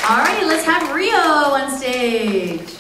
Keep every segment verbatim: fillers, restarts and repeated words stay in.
Alrighty, let's have Rio on stage.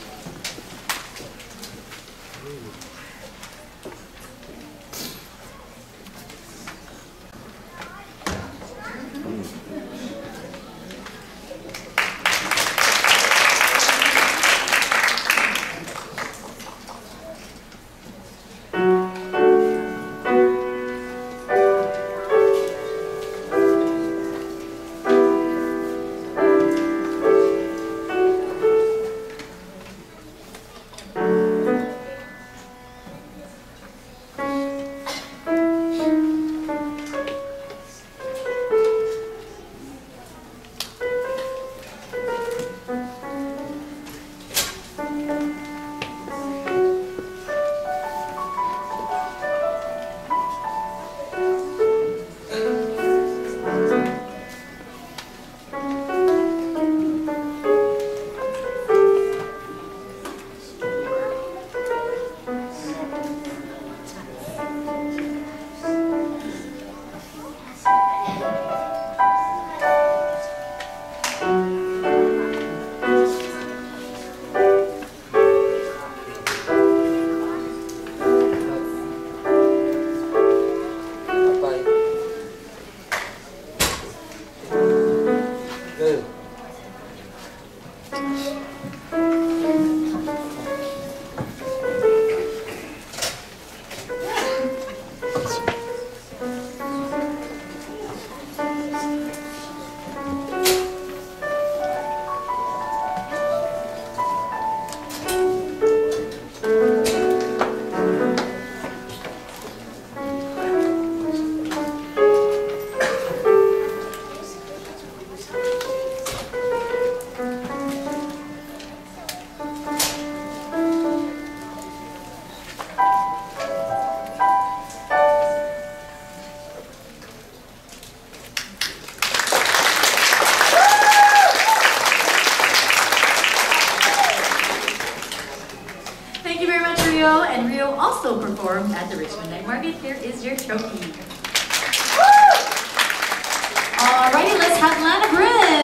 Thank you very much, Rio. And Rio also performed at the Richmond Night Market. Here is your trophy. Alrighty, let's have Lana Bryn.